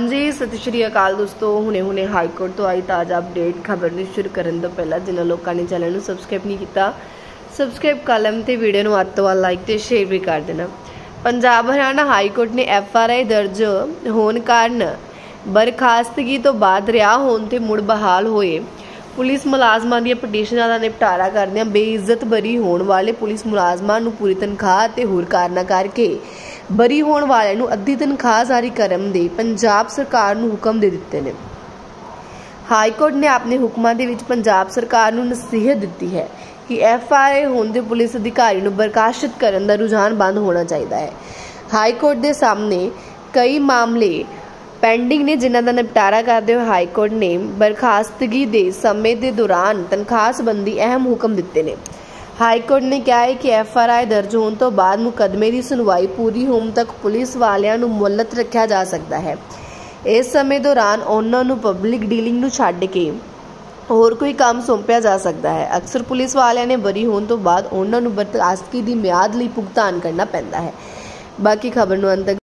जी सत श्री अकाल दोस्तों, हुणे हाईकोर्ट तो आई ताज़ा अपडेट खबर ਨੂੰ शुरू करने तो पहला जिन्होंने लोगों ने चैनल ਨੂੰ सबसक्राइब नहीं किया सबसक्राइब कर लें तो वीडियो ਨੂੰ ਵੱਧ ਤੋਂ ਵੱਧ लाइक तो शेयर भी कर देना। पंजाब हरियाणा हाईकोर्ट ने FRI दर्ज होने कारण बरखास्तगी तो बाद रिहा होने ते मुड़ बहाल होए पुलिस मुलाजमान दी पटीशनां दा निपटारा करदिआं बेइज्जत बरी होने वाले पुलिस मुलाजमां नूं पूरी तनख्वाह ते होर कारणा करके बरी होने वाले नूं अद्धी तनख्वाह जारी करन दे पंजाब सरकार नूं हुक्म दे दित्ते ने। हाईकोर्ट ने अपने हुक्मां दे विच पंजाब सरकार नूं नसीहत दित्ती है कि FRI होने दे पुलिस अधिकारी नूं बर्खास्त करन दा रुझान बंद होना चाहिए है। हाईकोर्ट दे सामने कई मामले पेंडिंग ने जिन्हां दा निपटारा करदे होए हाईकोर्ट ने बर्खास्तगी दे समय दे दौरान तनख्वाह संबंधी अहम हुक्म दिते ने। हाईकोर्ट ने कहा है कि FRI दर्ज होने तो बाद मुकदमे की सुनवाई पूरी होने तक पुलिस वालियां नूं मुअल्लत रखा जा सकता है। इस समय दौरान उन्हां नूं पब्लिक डीलिंग नूं छड्ड के होर कोई काम सौंपिया जा सकता है। अक्सर पुलिस वालियां ने बरी होने तो बाद उन्हां नूं बर्खास्तगी दी मियाद लई भुगतान करना पैंदा है। बाकी खबर नूं अंत